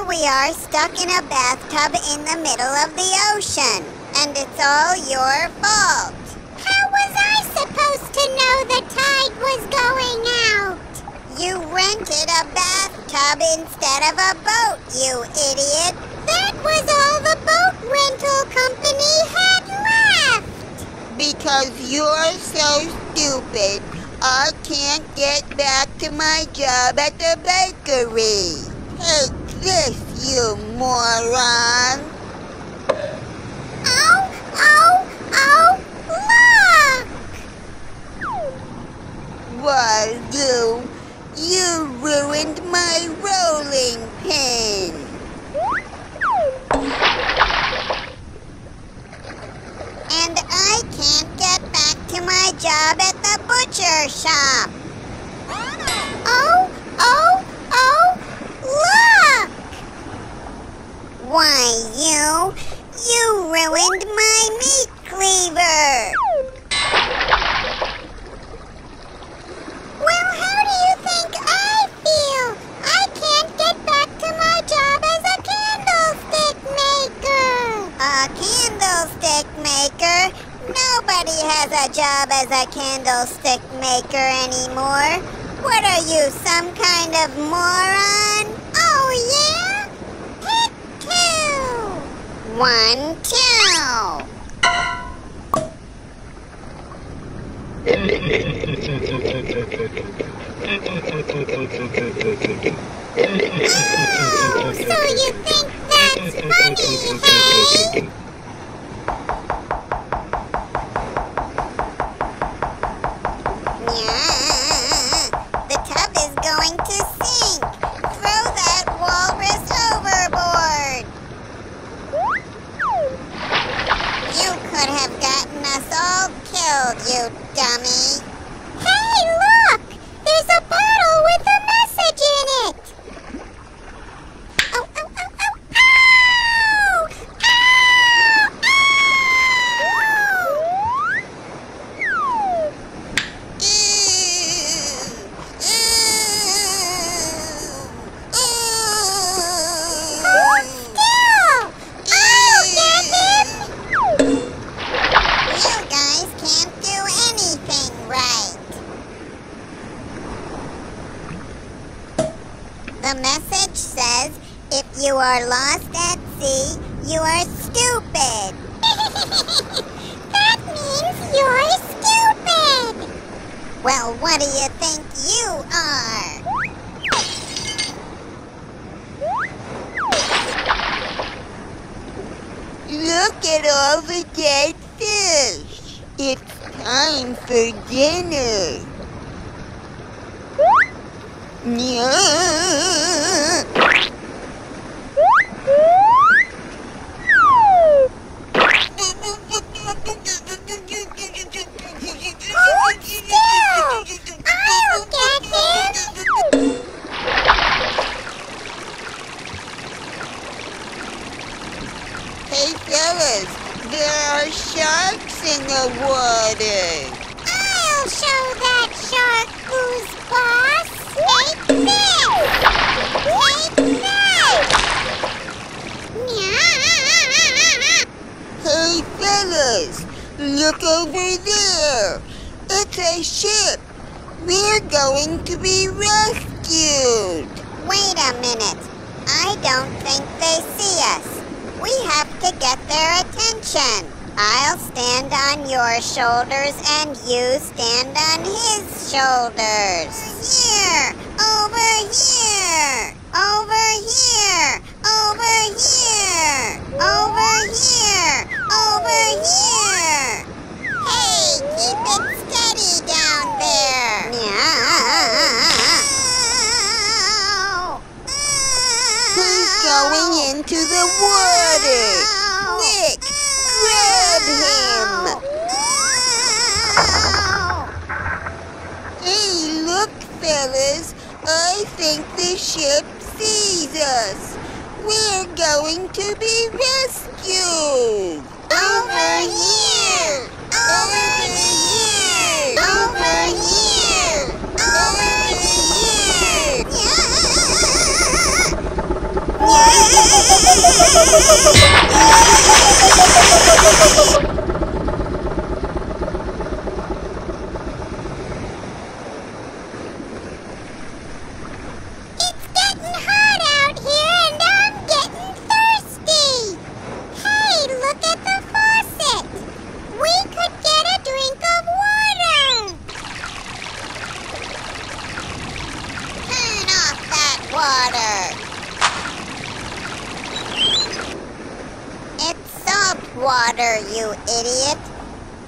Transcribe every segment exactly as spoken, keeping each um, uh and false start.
we are stuck in a bathtub in the middle of the ocean, and it's all your fault. How was I supposed to know the tide was going out? You rented a bathtub instead of a boat, you idiot. That was all the boat rental company had left. Because you're so stupid, I can't get back to my job at the bakery. Take this, you moron. Oh, oh, oh, look! Why, you, you ruined my rolling pin. And I can't get back to my job at the butcher shop. Oh, oh, oh, look! Why, you, you ruined my meat cleaver. Well, how do you think I feel? I can't get back to my job as a candlestick maker. A candlestick maker? Nobody has a job as a candlestick maker anymore. What are you, some kind of moron? Oh, yeah? Hit two. One, two. Oh, so you think that's funny, hey? The tub is going to sink. Throw that walrus overboard. You could have gotten us all killed, you dummy. Hey, look! There's a bottle with a message in it. Oh, oh, oh, oh, ow! Ow! Hold still! I'll get him! You guys can't do anything right. The message says, if you are lost at sea, you are stupid. That means you're stupid! Well, what do you think you are? Look at all the dead fish. It's time for dinner. Yeah. Hold still! I'll get him! Hey fellas, there are sharks in the water. I'll show that shark who's boss. Take this! Take that! Hey fellas, look over there. It's a ship. We're going to be rescued. Wait a minute. I don't think they see us. We have to get their attention. I'll stand on your shoulders and you stand on his shoulders. Here, over here, over here, over here, over here, over here. Hey, keep it steady down there. He's going into the water. Nick, grab him. Hey, look, fellas. I think the ship sees us. We're going to be rescued. Over here! Over here! Over here! Over here! Yeah!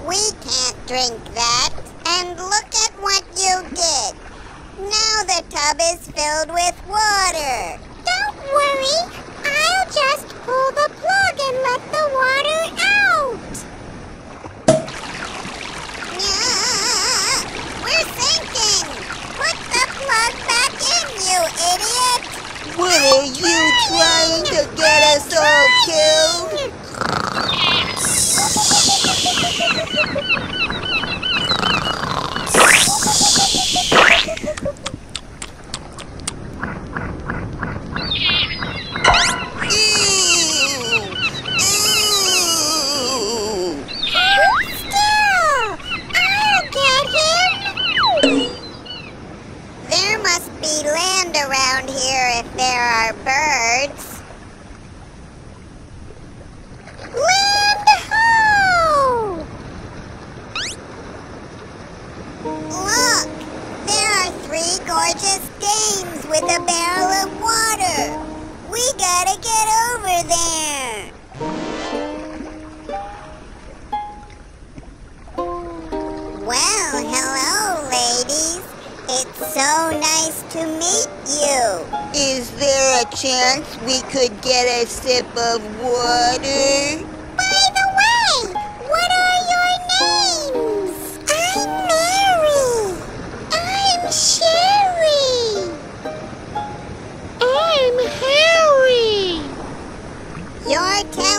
We can't drink that. And look at what you did. Now the tub is filled with water. Don't worry. I'll just pull the plug and let the water out. Yeah, we're sinking. Put the plug back in, you idiot. What are you trying to get us all killed? Around here if there are birds. Land ho! Look! There are three gorgeous dames with a barrel of water. We gotta get over there. Well, hello, ladies. It's so nice to meet you. Is there a chance we could get a sip of water? By the way, what are your names? I'm Mary. I'm Sherry. I'm Harry. You're